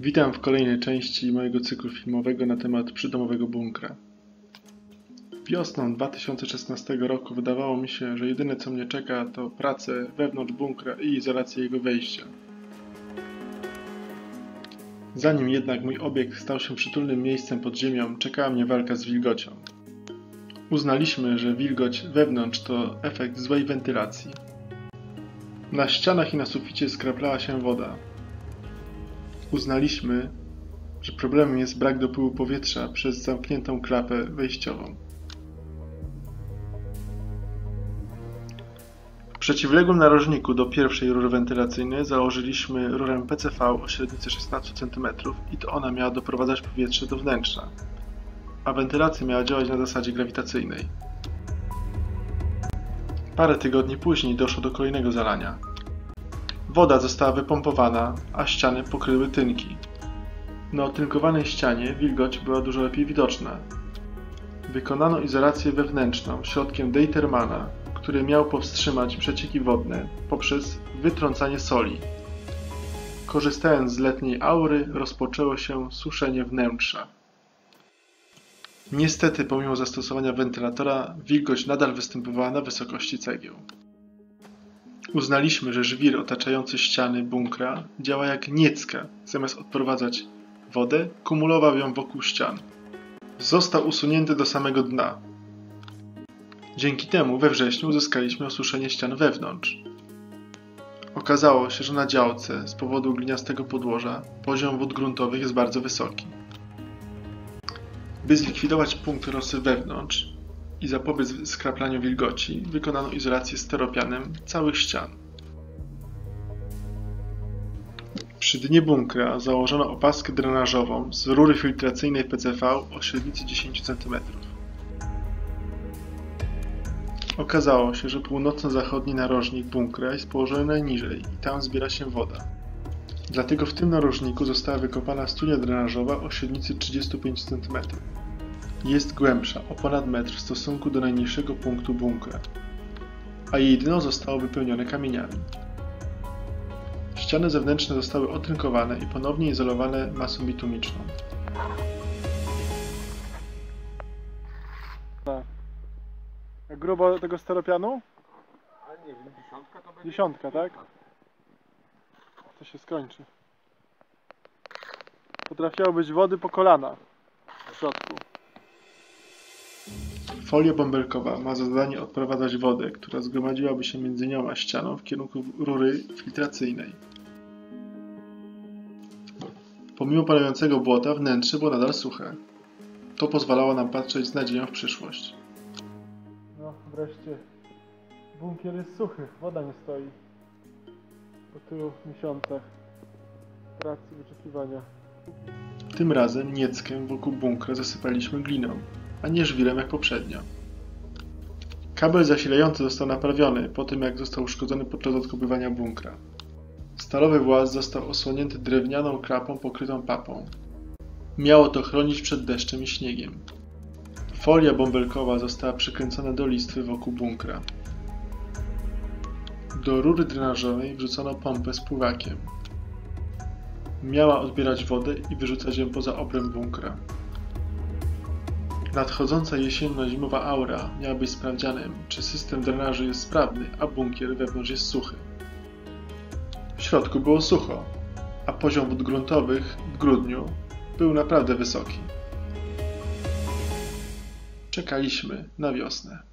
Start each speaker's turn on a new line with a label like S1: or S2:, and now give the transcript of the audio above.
S1: Witam w kolejnej części mojego cyklu filmowego na temat przydomowego bunkra. Wiosną 2016 roku wydawało mi się, że jedyne co mnie czeka to prace wewnątrz bunkra i izolacja jego wejścia. Zanim jednak mój obiekt stał się przytulnym miejscem pod ziemią, czekała mnie walka z wilgocią. Uznaliśmy, że wilgoć wewnątrz to efekt złej wentylacji. Na ścianach i na suficie skraplała się woda. Uznaliśmy, że problemem jest brak dopływu powietrza przez zamkniętą klapę wejściową. W przeciwległym narożniku do pierwszej rury wentylacyjnej założyliśmy rurę PCV o średnicy 16 cm i to ona miała doprowadzać powietrze do wnętrza, a wentylacja miała działać na zasadzie grawitacyjnej. Parę tygodni później doszło do kolejnego zalania. Woda została wypompowana, a ściany pokryły tynki. Na otynkowanej ścianie wilgoć była dużo lepiej widoczna. Wykonano izolację wewnętrzną środkiem Deitermana, który miał powstrzymać przecieki wodne poprzez wytrącanie soli. Korzystając z letniej aury, rozpoczęło się suszenie wnętrza. Niestety, pomimo zastosowania wentylatora, wilgoć nadal występowała na wysokości cegieł. Uznaliśmy, że żwir otaczający ściany bunkra działa jak niecka. Zamiast odprowadzać wodę, kumulował ją wokół ścian. Został usunięty do samego dna. Dzięki temu we wrześniu uzyskaliśmy osuszenie ścian wewnątrz. Okazało się, że na działce z powodu gliniastego podłoża poziom wód gruntowych jest bardzo wysoki. By zlikwidować punkt rosy wewnątrz i zapobiec skraplaniu wilgoci, wykonano izolację steropianem całych ścian. Przy dnie bunkra założono opaskę drenażową z rury filtracyjnej PCV o średnicy 10 cm. Okazało się, że północno-zachodni narożnik bunkra jest położony najniżej i tam zbiera się woda. Dlatego w tym narożniku została wykopana studnia drenażowa o średnicy 35 cm. Jest głębsza o ponad metr w stosunku do najniższego punktu bunkra, a jej dno zostało wypełnione kamieniami. Ściany zewnętrzne zostały otynkowane i ponownie izolowane masą bitumiczną.
S2: Jak grubo tego steropianu?
S3: A nie wiem, dziesiątka to będzie.
S2: Dziesiątka, tak? To się skończy. Potrafiało być wody po kolana w środku.
S1: Folia bąbelkowa ma za zadanie odprowadzać wodę, która zgromadziłaby się między nią a ścianą w kierunku rury filtracyjnej. Pomimo padającego błota, wnętrze było nadal suche. To pozwalało nam patrzeć z nadzieją w przyszłość.
S2: No wreszcie bunkier jest suchy, woda nie stoi po tylu miesiącach pracy, wyczekiwania.
S1: Tym razem nieckę wokół bunkra zasypaliśmy gliną, a nie żwirem jak poprzednio. Kabel zasilający został naprawiony po tym, jak został uszkodzony podczas odkopywania bunkra. Stalowy właz został osłonięty drewnianą klapą pokrytą papą. Miało to chronić przed deszczem i śniegiem. Folia bąbelkowa została przykręcona do listwy wokół bunkra. Do rury drenażowej wrzucono pompę z pływakiem. Miała odbierać wodę i wyrzucać ją poza obręb bunkra. Nadchodząca jesienno-zimowa aura miała być sprawdzianem, czy system drenażu jest sprawny, a bunkier wewnątrz jest suchy. W środku było sucho, a poziom wód gruntowych w grudniu był naprawdę wysoki. Czekaliśmy na wiosnę.